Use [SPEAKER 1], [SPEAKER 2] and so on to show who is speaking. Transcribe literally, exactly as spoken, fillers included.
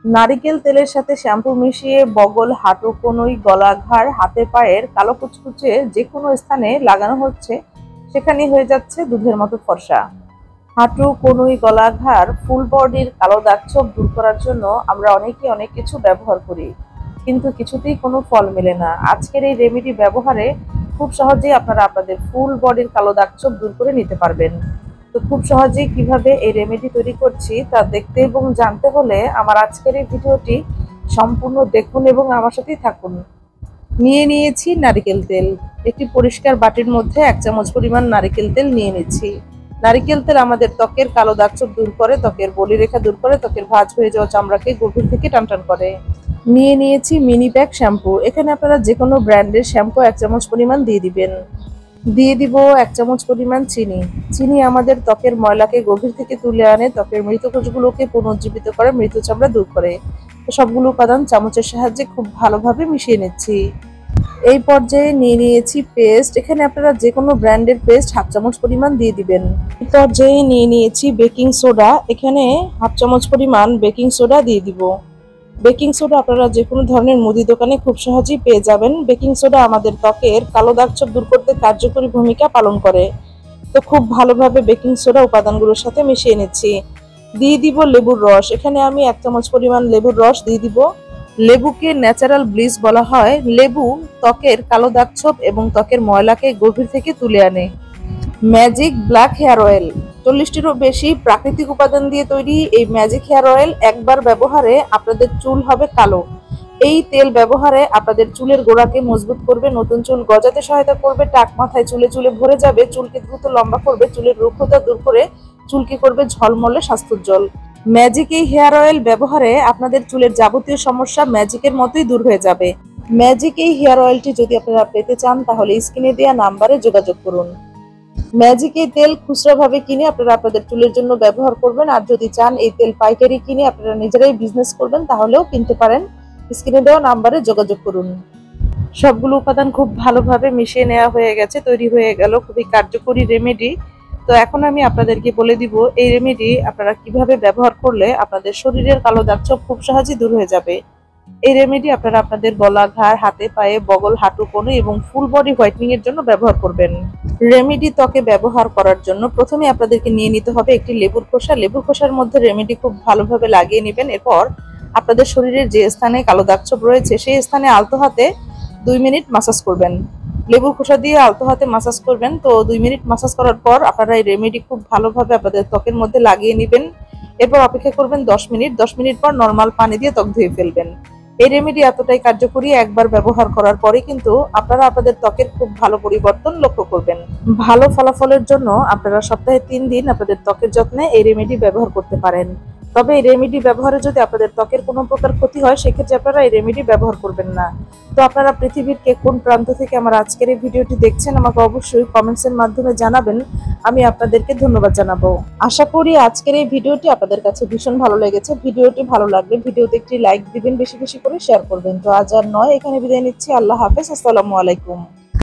[SPEAKER 1] নারিকেল তেলের সাথে শ্যাম্পু মিশিয়ে বগল, হাঁটু, কনুই, গলা, ঘাড়, হাতে পায়ের কালো কুচকুচে যে কোনো স্থানে লাগানো হচ্ছে, সেখানে হয়ে যাচ্ছে দুধের মতো ফর্সা। হাঁটু, কনুই, গলা, ঘাড়, ফুল বডির কালো দাগ ছোপ দূর করার জন্য আমরা অনেকে অনেক কিছু ব্যবহার করি, কিন্তু কিছুতেই কোনো ফল মেলে না। আজকের এই রেমেডি ব্যবহারে খুব সহজেই আপনারা আপনাদের ফুল বডির কালো দাগ ছোপ দূর করে নিতে পারবেন। তো খুব সহজেই কিভাবে এই রেমেডি তৈরি করছি তা দেখতে এবং জানতে হলে আমার আজকের এই ভিডিওটি সম্পূর্ণ দেখুন এবং আমার সাথেই থাকুন। নিয়ে নিয়েছি নারিকেল তেল। একটি পরিষ্কার বাটির মধ্যে এক চামচ পরিমাণ নারিকেল তেল নিয়ে নিচ্ছি। নারিকেল তেল আমাদের ত্বকের কালো দাগ ছোপ দূর করে, ত্বকের বলিরেখা দূর করে, ত্বকের ভাঁজ হয়ে যাওয়া চামড়াকে গভীর থেকে টানটান করে। নিয়ে নিয়েছি মিনি প্যাক শ্যাম্পু। এখানে আপনারা যে কোনো ব্র্যান্ডের শ্যাম্পু এক চামচ পরিমাণ দিয়ে দিবেন। দিয়ে দিব এক চামচ পরিমাণ চিনি। চিনি আমাদের ত্বকের ময়লাকে গভীর থেকে তুলে আনে, ত্বকের মৃত কোষগুলোকে পুনর্জীবিত করে, মৃত চামড়া দূর করে। তো সবগুলো উপাদান চামচের সাহায্যে খুব ভালোভাবে মিশিয়ে নিচ্ছি। এই পর্যায়ে নিয়ে নিয়েছি পেস্ট। এখানে আপনারা যে কোনো ব্র্যান্ডের পেস্ট হাফ চামচ পরিমাণ দিয়ে দিবেন। এই পর্যায়ে নিয়ে নিয়েছি বেকিং সোডা। এখানে হাফ চামচ পরিমাণ বেকিং সোডা দিয়ে দিব। বেকিং সোডা আপনারা যে কোনো ধরনের মুদি দোকানে খুব সহজেই পেয়ে যাবেন। বেকিং সোডা আমাদের ত্বকের কালো দাগ ছোপ দূর করতে কার্যকরী ভূমিকা পালন করে। তো খুব ভালোভাবে বেকিং সোডা উপাদানগুলোর সাথে মিশিয়ে নিচ্ছি। দিয়ে দিব লেবুর রস। এখানে আমি এক চামচ পরিমাণ লেবুর রস দিয়ে দিব। লেবুকে ন্যাচারাল ব্লিচ বলা হয়। লেবু ত্বকের কালো দাগ ছোপ এবং ত্বকের ময়লাকে গভীর থেকে তুলে আনে। Magic black hair oil. চল্লিশটিরও বেশি প্রাকৃতিক উপাদান দিয়ে তৈরি এই ম্যাজিক হেয়ার অয়েল একবার ব্যবহারে আপনাদের চুল হবে কালো। এই তেল ব্যবহারে আপনাদের চুলের গোড়াকে মজবুত করবে, নতুন চুল গজাতে সহায়তা করবে, টাক মাথায় চুলে চুলে ভরে যাবে, চুলকে দ্রুত লম্বা করবে, চুলের রুক্ষতা দূর করে চুলকে করবে ঝলমলে স্বাস্থ্যোজ্জ্বল। ম্যাজিক এই হেয়ার অয়েল ব্যবহারে আপনাদের চুলের যাবতীয় সমস্যা ম্যাজিকের মতোই দূর হয়ে যাবে। ম্যাজিক এই হেয়ার অয়েলটি যদি আপনারা পেতে চান তাহলে স্ক্রিনে দেওয়া নাম্বারে যোগাযোগ করুন। ম্যাজিক এই তেল খুচরা ভাবে কিনে আপনারা আপনাদের চুলের জন্য ব্যবহার করবেন, আর যদি চান এই তেল পাইকারি কিনে আপনারা নিজেরাই বিজনেস করবেন তাহলেও কিনতে পারেন। স্ক্রিনে দেওয়া নাম্বারে যোগাযোগ করুন। সবগুলো উপাদান খুব ভালোভাবে মিশিয়ে নেওয়া হয়ে গেছে, তৈরি হয়ে গেল খুবই কার্যকরী রেমেডি। তো এখন আমি আপনাদেরকে বলে দিব এই রেমেডি আপনারা কিভাবে ব্যবহার করলে আপনাদের শরীরের কালো দাগ ছোপ খুব সহজেই দূর হয়ে যাবে। এই রেমেডি আপনারা আপনাদের গলা, ঘাড়, হাতে পায়ে, বগল, হাঁটু, কোণে এবং ফুল বডি হোয়াইটনিং এর জন্য ব্যবহার করবেন। রেমেডি ত্বকে ব্যবহার করার জন্য প্রথমে আপনাদেরকে নিয়ে নিতে হবে একটি লেবুর খোসা। লেবুর খোসার মধ্যে রেমেডি খুব ভালোভাবে লাগিয়ে নেবেন। এরপর আপনাদের শরীরের যে স্থানে কালো দাগ ছোপ রয়েছে সেই স্থানে আলতো হাতে দুই মিনিট মাসাজ করবেন। লেবুর খোসা দিয়ে আলতো হাতে মাসাজ করবেন। তো দুই মিনিট মাসাজ করার পর আপনারা এই রেমেডি খুব ভালোভাবে আপনাদের ত্বকের মধ্যে লাগিয়ে নেবেন। এরপর অপেক্ষা করবেন দশ মিনিট। দশ মিনিট পর নর্মাল পানি দিয়ে ত্বক ধুয়ে ফেলবেন। এই রেমেডি এতটাই কার্যকরী, একবার ব্যবহার করার পরে কিন্তু আপনারা আপনাদের ত্বকের খুব ভালো পরিবর্তন লক্ষ্য করবেন। ভালো ফলাফলের জন্য আপনারা সপ্তাহে তিন দিন আপনাদের ত্বকের যত্নে এই রেমেডি ব্যবহার করতে পারেন। তবে এই রেমেডি ব্যবহারে যদি আপনাদের ত্বকের কোনো প্রকার ক্ষতি হয় সেক্ষেত্রে আপনারা এই রেমেডি ব্যবহার করবেন না। তো আপনারা পৃথিবীর কে কোন প্রান্ত থেকে আমার আজকের এই ভিডিওটি দেখছেন আমাকে অবশ্যই কমেন্টসের মাধ্যমে জানাবেন। আমি আপনাদেরকে ধন্যবাদ জানাবো। আশা করি আজকের এই ভিডিওটি আপনাদের কাছে ভীষণ ভালো লেগেছে। ভিডিওটি ভালো লাগলে ভিডিওতে একটি লাইক দিবেন, বেশি বেশি করে শেয়ার করবেন। তো আজ আর নয়, এখানে বিদায় নিচ্ছি। আল্লাহ হাফেজ। আসসালামু আলাইকুম।